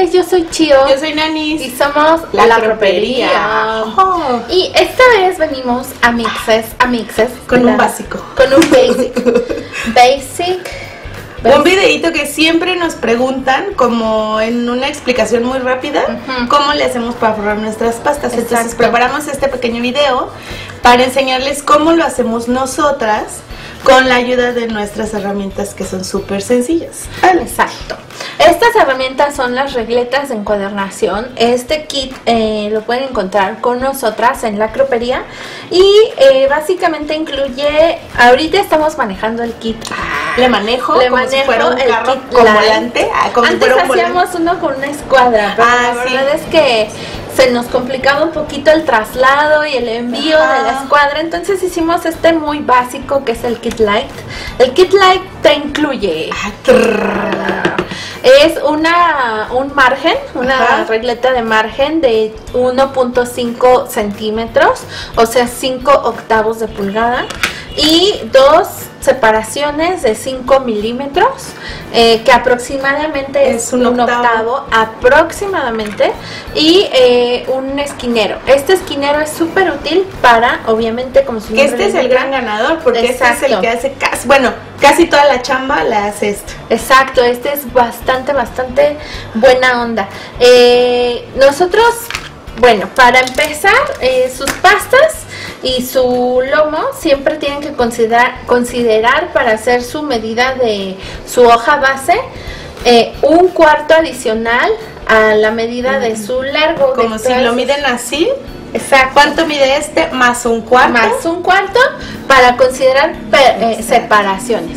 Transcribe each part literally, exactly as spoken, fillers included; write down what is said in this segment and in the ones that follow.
tardes, yo soy Chio. Yo soy Nanis. Y somos La, La Cropería. Cropería. Oh. Y esta vez venimos a Mixes, a Mixes. Con la, un básico. Con un basic. Basic. Un videíto que siempre nos preguntan, como en una explicación muy rápida, uh-huh. cómo le hacemos para forrar nuestras pastas. Exacto. Entonces preparamos este pequeño video para enseñarles cómo lo hacemos nosotras con la ayuda de nuestras herramientas, que son súper sencillas. Vale. Exacto. Estas herramientas son las regletas de encuadernación. Este kit eh, lo pueden encontrar con nosotras en La Cropería. Y eh, básicamente incluye, ahorita estamos manejando el kit. Le manejo Le como manejo si fuera un el carro kit con light. volante. Ah, como Antes si fuera un hacíamos volante. uno con una escuadra, pero Ah, la sí. verdad es que se nos complicaba un poquito el traslado y el envío Ajá. de la escuadra. Entonces hicimos este muy básico, que es el kit light. El kit light te incluye... Ah, trrr. Es una un margen, una Ajá. regleta de margen de uno punto cinco centímetros, o sea cinco octavos de pulgada, y dos separaciones de cinco milímetros, eh, que aproximadamente es, Es un un octavo. octavo, aproximadamente, y eh, un esquinero. Este esquinero es súper útil para, obviamente, como su Que nombre este es lo el indica. gran ganador, porque Exacto. este es el que hace casi, bueno, casi toda la chamba la hace esto. Exacto, este es bastante, bastante buena onda. Eh, nosotros, bueno, para empezar, eh, sus pastas y su lomo siempre tienen que considerar, considerar para hacer su medida de su hoja base, eh, un cuarto adicional a la medida de su largo. Como si lo miden así. Exacto. ¿Cuánto mide este? Más un cuarto. Más un cuarto para considerar eh, separaciones.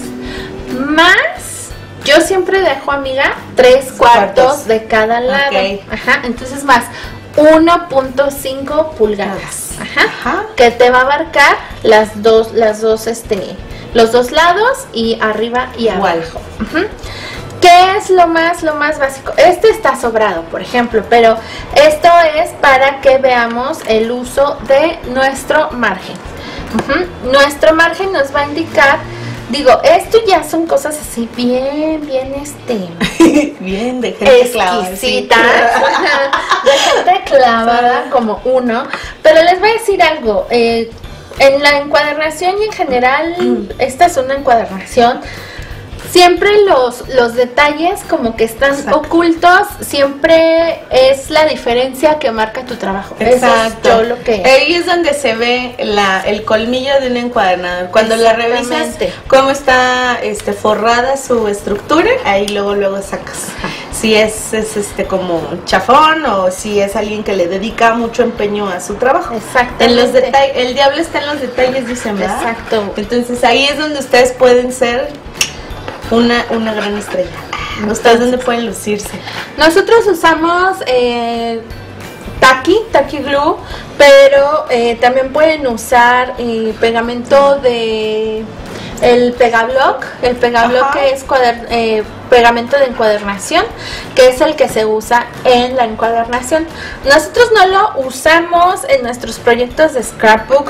Más, yo siempre dejo, amiga, tres cuartos, cuartos de cada lado. Okay. Ajá, entonces más uno punto cinco pulgadas. Ajá, Ajá. que te va a abarcar las dos, las dos, este, los dos lados y arriba y Igual. abajo. Ujú. ¿Qué es lo más, lo más básico? Este está sobrado, por ejemplo, pero esto es para que veamos el uso de nuestro margen. Uh-huh. Nuestro margen nos va a indicar, digo, esto ya son cosas así bien, bien, este... Bien, de gente clavada. exquisitas, de gente clavada como uno, pero les voy a decir algo, eh, en la encuadernación y en general, mm. esta es una encuadernación, siempre los, los detalles como que están Exacto. ocultos, siempre es la diferencia que marca tu trabajo. Exacto. Eso es yo lo que... Ahí es donde se ve la, el colmillo de un encuadernador. Cuando la revisas cómo está este, forrada su estructura, ahí luego luego sacas si es, es este como chafón o si es alguien que le dedica mucho empeño a su trabajo. Exactamente. En los detalles, el diablo está en los detalles, dicen, ¿verdad? Exacto. Entonces ahí es donde ustedes pueden ser una, una gran estrella. Ustedes donde pueden lucirse. Nosotros usamos eh, Tacky, Tacky Glue, pero eh, también pueden usar eh, pegamento de el Pegablock, el Pegablock que es cuader, eh, pegamento de encuadernación, que es el que se usa en la encuadernación. Nosotros no lo usamos en nuestros proyectos de scrapbook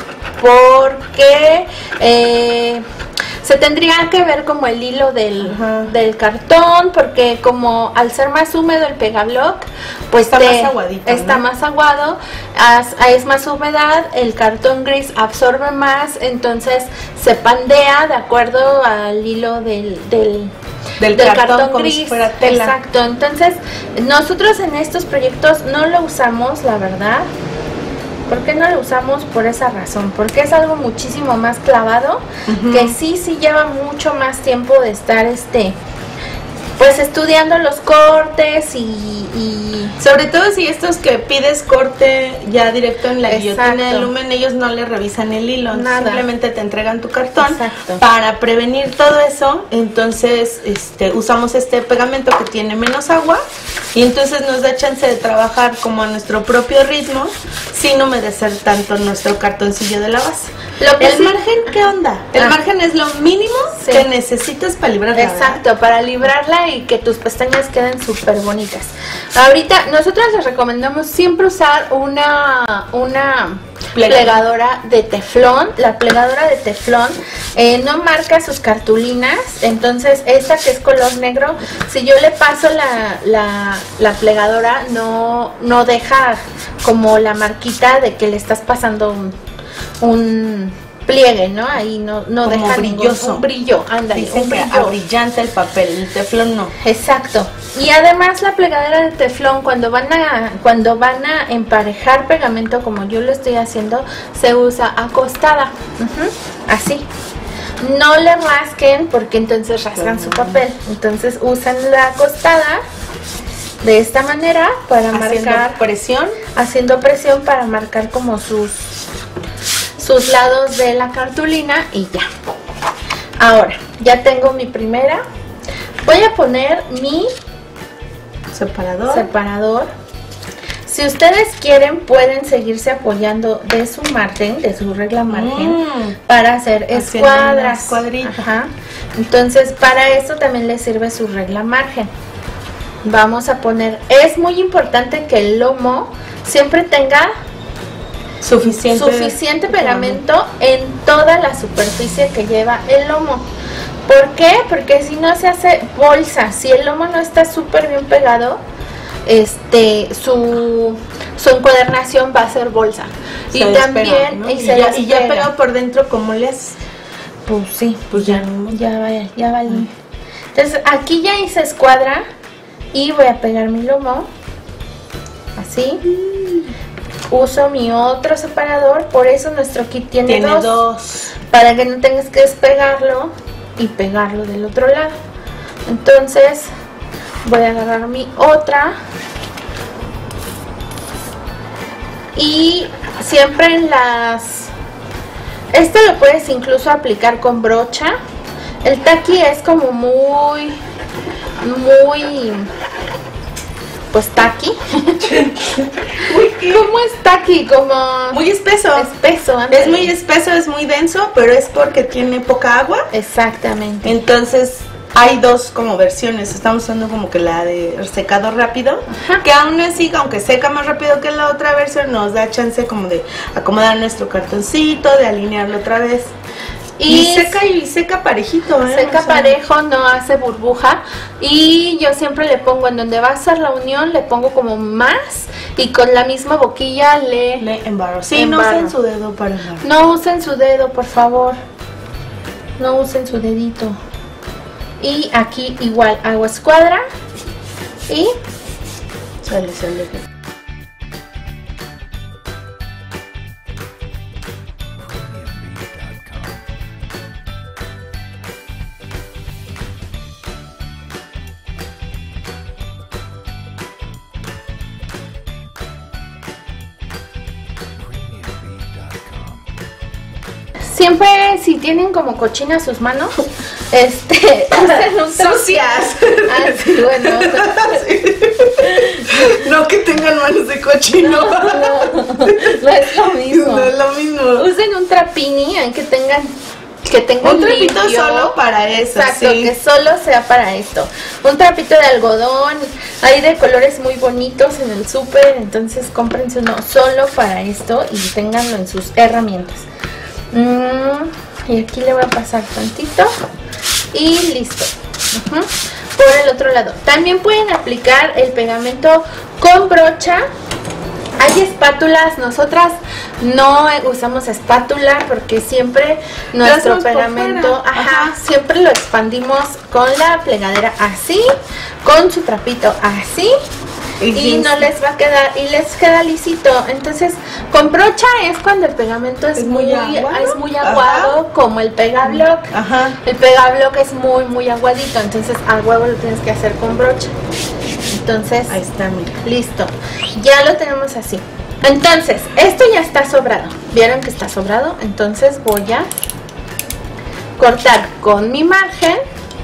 porque eh, se tendría que ver como el hilo del, del cartón, porque como al ser más húmedo el Pegablock, pues está te, más aguadito, está ¿no? más aguado, as, es más humedad, el cartón gris absorbe más, entonces se pandea de acuerdo al hilo del, del, del, del cartón, cartón como gris. si fuera tela. Exacto, entonces nosotros en estos proyectos no lo usamos, la verdad. ¿Por qué no lo usamos? Por esa razón, porque es algo muchísimo más clavado, uh-huh. que sí, sí lleva mucho más tiempo de estar, este, pues estudiando los cortes y, y... sobre todo si estos que pides corte ya directo en la guillotina de lumen, ellos no le revisan el hilo, nada, simplemente te entregan tu cartón. Exacto. Para prevenir todo eso, entonces este, usamos este pegamento que tiene menos agua y entonces nos da chance de trabajar como a nuestro propio ritmo sin humedecer tanto nuestro cartoncillo de la base. Lo que el sí, margen, ¿qué onda? El ah, margen es lo mínimo sí. que necesitas para librarla. Exacto, ¿verdad? para librarla y que tus pestañas queden súper bonitas. Ahorita nosotros les recomendamos siempre usar una, una plegadora de teflón. La plegadora de teflón eh, no marca sus cartulinas, entonces esta que es color negro, si yo le paso la, la, la plegadora no, no deja como la marquita de que le estás pasando un, un pliegue, ¿no? Ahí no, no como deja brilloso. Ningún, un brillo, ándale, Dicen un brillo. Que brillante el papel, el teflón no. Exacto. Y además la plegadera de teflón, cuando van a cuando van a emparejar pegamento, como yo lo estoy haciendo, se usa acostada. Uh-huh. Así. No le rasquen porque entonces rasgan su papel. Entonces usan la acostada de esta manera para haciendo marcar presión, haciendo presión para marcar como sus sus lados de la cartulina y ya. Ahora, ya tengo mi primera. Voy a poner mi separador. separador. Si ustedes quieren, pueden seguirse apoyando de su margen, de su regla margen, mm, para hacer escuadras. Ajá. Entonces, para eso también les sirve su regla margen. Vamos a poner, es muy importante que el lomo siempre tenga Suficiente, suficiente pegamento en toda la superficie que lleva el lomo. ¿Por qué? Porque si no se hace bolsa. Si el lomo no está súper bien pegado, este su, su encuadernación va a ser bolsa. Se y despega, también ¿no? y, y, se ya, y ya pegado por dentro, ¿cómo le haces? Pues sí, pues ya, ya, ya va, ya va. Entonces aquí ya hice escuadra y voy a pegar mi lomo así. Mm. Uso mi otro separador, por eso nuestro kit tiene, tiene dos, dos, para que no tengas que despegarlo y pegarlo del otro lado. Entonces voy a agarrar mi otra y siempre en las, esto lo puedes incluso aplicar con brocha. El taqui es como muy muy pues taqui. ¿Cómo es taqui? Como muy espeso. Espeso, ándale. Es muy espeso, es muy denso, pero es porque tiene poca agua. Exactamente. Entonces hay dos como versiones. Estamos usando como que la de secado rápido. Ajá. Que aún así, aunque seca más rápido que la otra versión, nos da chance como de acomodar nuestro cartoncito, de alinearlo otra vez. Y, y seca y seca parejito, ¿eh? Seca o sea, parejo, no hace burbuja. Y yo siempre le pongo en donde va a hacer la unión, le pongo como más. Y con la misma boquilla le, le embarro. Sí, embarro. No usen su dedo para embarrar. No usen su dedo, por favor. No usen su dedito. Y aquí igual hago escuadra. Y sale, sale. Siempre si tienen como cochinas sus manos, este, usen un sucias. Ah, sí, bueno. Sí. No que tengan manos de cochino. No, no, no es lo mismo. No es lo mismo. Usen un trapini, hay que tengan que tenga un trapito limpio, solo para eso. Exacto, sí. Que solo sea para esto. Un trapito de algodón, hay de colores muy bonitos en el súper, entonces cómprense uno solo para esto y ténganlo en sus herramientas. Mm, y aquí le voy a pasar tantito y listo. Uh-huh. Por el otro lado también pueden aplicar el pegamento con brocha. Hay espátulas, nosotras no usamos espátula porque siempre nuestro pegamento, ajá, ajá, siempre lo expandimos con la plegadera así, con su trapito así. Y, y no les va a quedar, y les queda lisito. Entonces, con brocha es cuando el pegamento es, es muy, muy aguado, es muy aguado, ajá, como el pegablock. Ajá. El pegablock es muy, muy aguadito, entonces al huevo lo tienes que hacer con brocha. Entonces, ahí está, mira. Listo. Ya lo tenemos así. Entonces, esto ya está sobrado. ¿Vieron que está sobrado? Entonces voy a cortar con mi margen.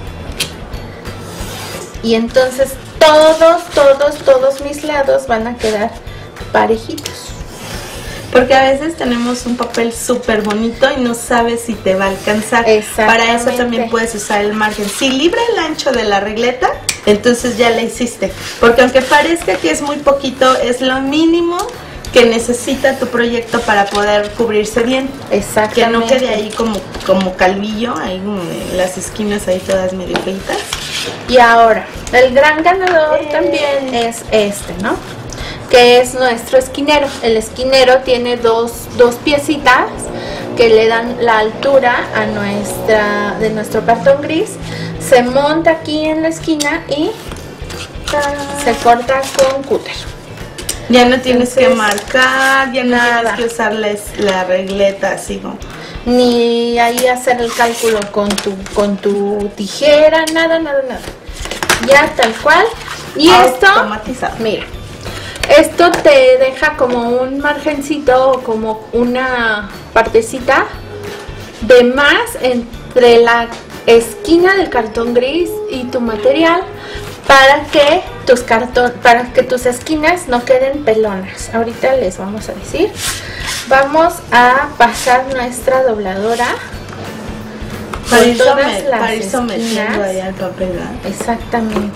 Y entonces todos, todos, todos mis lados van a quedar parejitos. Porque a veces tenemos un papel súper bonito y no sabes si te va a alcanzar. Para eso también puedes usar el margen. Si libra el ancho de la regleta, entonces ya la hiciste. Porque aunque parezca que es muy poquito, es lo mínimo que necesita tu proyecto para poder cubrirse bien. Exactamente. Que no quede ahí como, como calvillo, ahí en las esquinas ahí todas medio feitas. Y ahora, el gran ganador eh. también es este, ¿no? Que es nuestro esquinero. El esquinero tiene dos, dos piecitas que le dan la altura a nuestra, de nuestro cartón gris. Se monta aquí en la esquina y se corta con cúter. Ya no tienes Entonces, que marcar, ya no nada. tienes que usar la, la regleta así como. Ni ahí hacer el cálculo con tu, con tu tijera, nada, nada, nada. Ya tal cual. Y esto, mira, esto te deja como un margencito o como una partecita de más entre la esquina del cartón gris y tu material para que tus cartón, para que tus esquinas no queden pelonas. Ahorita les vamos a decir. Vamos a pasar nuestra dobladora para ir sometiendo allá el papel. Exactamente.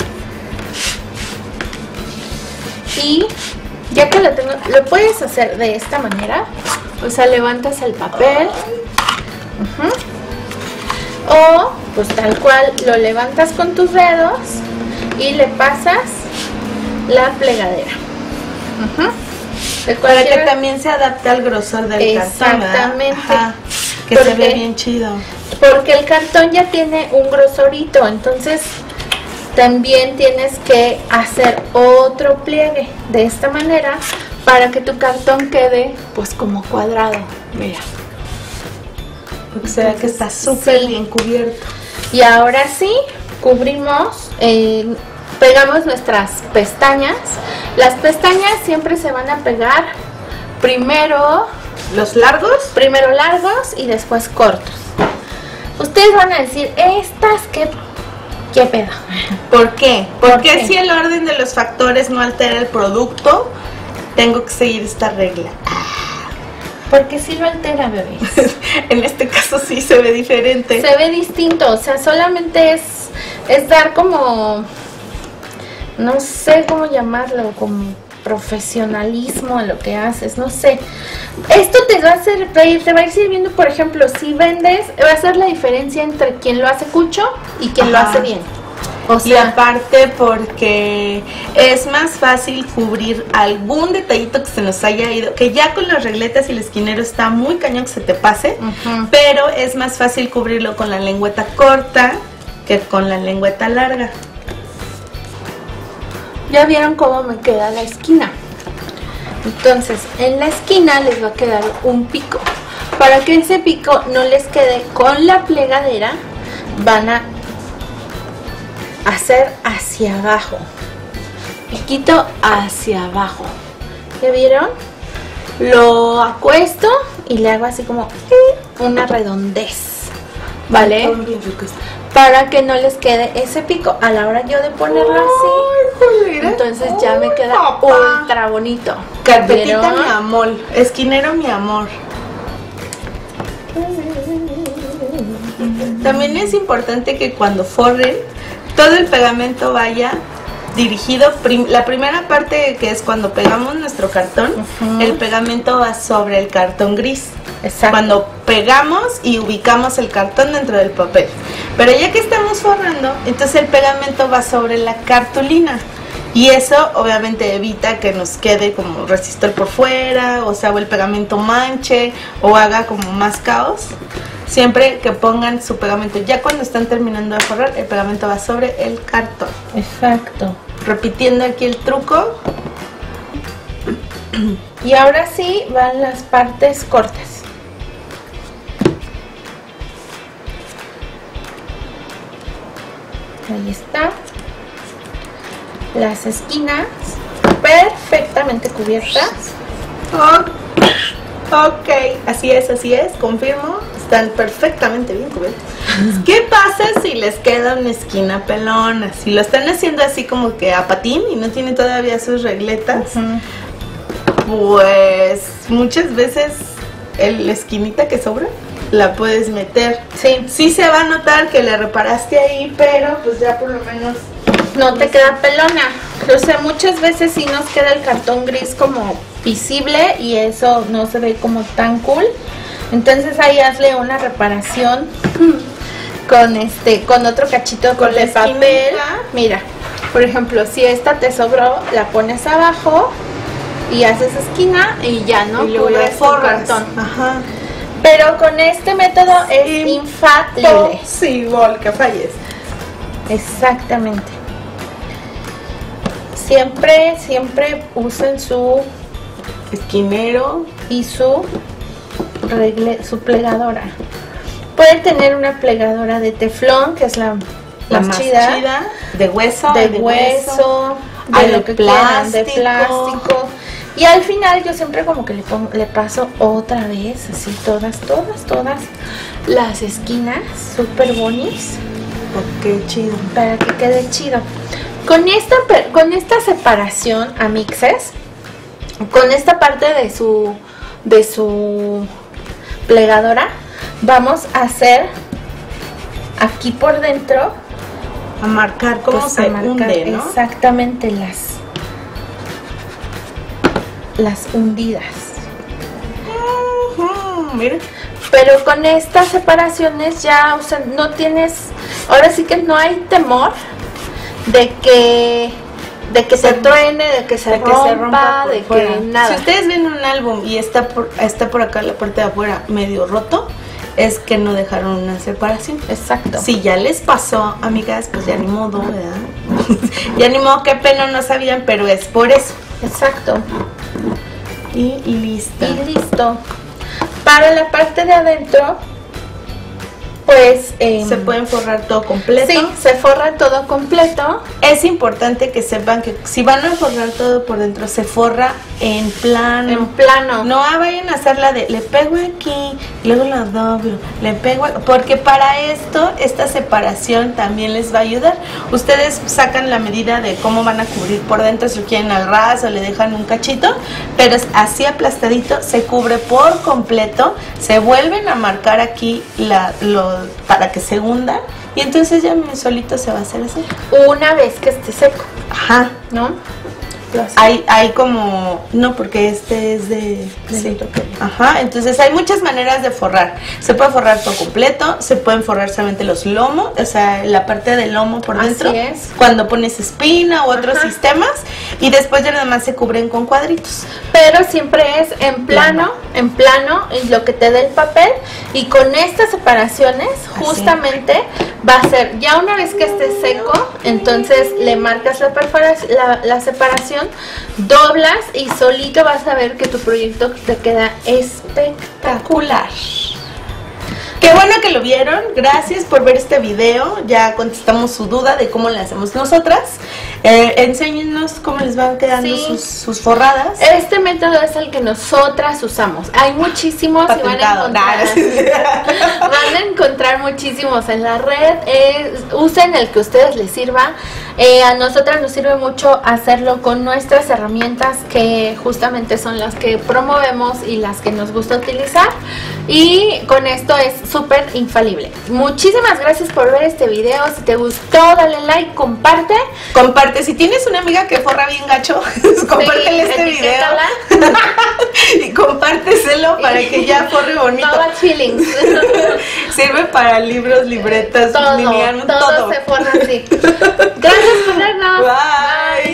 Y ya que lo tengo, lo puedes hacer de esta manera. O sea, levantas el papel. Uh-huh. O pues tal cual lo levantas con tus dedos y le pasas la plegadera. Uh-huh. Para que también se adapte al grosor del cartón. Exactamente. Ajá, que porque, se ve bien chido. Porque el cartón ya tiene un grosorito, entonces también tienes que hacer otro pliegue de esta manera para que tu cartón quede pues como cuadrado. Mira. Porque se ve que está súper sí. bien cubierto. Y ahora sí, cubrimos, eh, pegamos nuestras pestañas. Las pestañas siempre se van a pegar primero los largos, primero largos y después cortos. Ustedes van a decir, estas qué, qué pedo. ¿Por qué? Porque ¿Por si el orden de los factores no altera el producto, tengo que seguir esta regla. Porque sí lo altera, bebés. En este caso sí se ve diferente. Se ve distinto, o sea, solamente es, es dar como, no sé cómo llamarlo, como profesionalismo a lo que haces, no sé. Esto te va a hacer, te va a ir sirviendo, por ejemplo, si vendes, va a ser la diferencia entre quien lo hace cucho y quien Ajá. lo hace bien. O sea, y aparte porque es más fácil cubrir algún detallito que se nos haya ido, que ya con las regletas y el esquinero está muy cañón que se te pase, uh-huh. pero es más fácil cubrirlo con la lengüeta corta que con la lengüeta larga. Ya vieron cómo me queda la esquina. Entonces, en la esquina les va a quedar un pico. Para que ese pico no les quede con la plegadera, van a hacer hacia abajo. Piquito hacia abajo. ¿Ya vieron? Lo acuesto y le hago así como una redondez. ¿Vale? Para que no les quede ese pico a la hora yo de ponerlo así. Entonces ya me queda ultra bonito. Carpetita mi amor, esquinero mi amor. También es importante que cuando forren todo el pegamento vaya dirigido, prim la primera parte que es cuando pegamos nuestro cartón, uh-huh. el pegamento va sobre el cartón gris. Exacto. Cuando pegamos y ubicamos el cartón dentro del papel. Pero ya que estamos forrando, entonces el pegamento va sobre la cartulina. Y eso obviamente evita que nos quede como resistor por fuera, o sea, o el pegamento manche, o haga como más caos. Siempre que pongan su pegamento, ya cuando están terminando de forrar, el pegamento va sobre el cartón. Exacto. Repitiendo aquí el truco. Y ahora sí van las partes cortas. Ahí está. Las esquinas perfectamente cubiertas. Oh, ok, así es, así es, confirmo. Están perfectamente bien cubiertas. ¿Qué pasa si les queda una esquina pelona? Si lo están haciendo así como que a patín y no tienen todavía sus regletas, uh-huh. pues muchas veces el, la esquinita que sobra la puedes meter. Sí. Sí se va a notar que le reparaste ahí, pero pues ya por lo menos no te queda pelona. O sea, muchas veces sí nos queda el cartón gris como visible y eso no se ve como tan cool. Entonces ahí hazle una reparación con este, con otro cachito con de papel. Mira, por ejemplo, si esta te sobró, la pones abajo y haces esquina y ya no y luego cubres tu cartón. Ajá. Pero con este método es infalible. Sí, gol, que falles. Exactamente. Siempre, siempre usen su esquinero y su regle, su plegadora. Pueden tener una plegadora de teflón, que es la, la más, más chida. chida, de hueso, de, de hueso, de hay lo de que plástico. quieran, de plástico. Y al final yo siempre como que le pongo, le paso otra vez, así todas, todas, todas las esquinas, súper bonis. Qué chido. Para que quede chido. Con esta, con esta separación, amixes, con esta parte de su, de su plegadora, vamos a hacer aquí por dentro, a marcar cómo pues se a marcar hunde, ¿no? Exactamente las las hundidas. Uh-huh, mira. Pero con estas separaciones ya, o sea, no tienes, ahora sí que no hay temor de que de que se, se truene, de que se, de rompa, que se rompa, de fuera. Que nada. Si ustedes ven un álbum y está por, está por acá la parte de afuera medio roto, es que no dejaron una separación. Exacto. Si ya les pasó, amigas, pues ya ni modo, ¿verdad? Ya ni modo, qué pena, no sabían, pero es por eso. Exacto. Y listo. Y listo. Para la parte de adentro, pues eh, se pueden forrar todo completo. Sí, se forra todo completo. Es importante que sepan que si van a forrar todo por dentro, se forra en plano. En plano. No vayan a hacer la de le pego aquí, luego la doblo, le pego, porque para esto, esta separación también les va a ayudar. Ustedes sacan la medida de cómo van a cubrir por dentro, si lo quieren al ras o le dejan un cachito, pero es así aplastadito, se cubre por completo, se vuelven a marcar aquí la, lo, para que se hunda y entonces ya solito se va a hacer así. Una vez que esté seco. Ajá. ¿No? Hay, hay como, no, porque este es de, de sí. Ajá, entonces hay muchas maneras de forrar. Se puede forrar todo completo, se pueden forrar solamente los lomos, o sea, la parte del lomo por dentro. Así es. Cuando pones espina u otros Ajá. sistemas, y después ya nada más se cubren con cuadritos. Pero siempre es en plano, en plano, en lo que te dé el papel, y con estas separaciones, justamente va a ser, ya una vez que esté seco, entonces le marcas la, la, la separación, doblas y solito vas a ver que tu proyecto te queda espectacular. Qué bueno que lo vieron, gracias por ver este video, ya contestamos su duda de cómo le hacemos nosotras. Eh, enséñenos cómo les van quedando sí. sus, sus forradas. Este método es el que nosotras usamos. Hay muchísimos y van a encontrar, van a encontrar muchísimos en la red. Eh, usen el que a ustedes les sirva. Eh, a nosotras nos sirve mucho hacerlo con nuestras herramientas, que justamente son las que promovemos y las que nos gusta utilizar. Y con esto es súper infalible. Muchísimas gracias por ver este video. Si te gustó, dale like, comparte. Comparte. Si tienes una amiga que forra bien gacho, compártele sí, este video. Y compárteselo para que ya forre bonito. Todo feelings. Sirve para libros, libretas, todo, lineal, todo, todo se forra así. Gracias por vernos. Bye. Bye.